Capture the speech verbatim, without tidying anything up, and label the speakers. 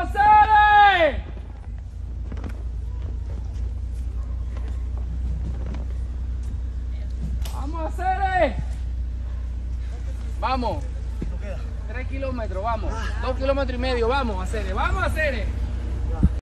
Speaker 1: Cere! ¡Vamos, Cere! Vamos. Tres kilómetros, vamos. Dos kilómetros y medio, vamos, Cere. Vamos, Cere.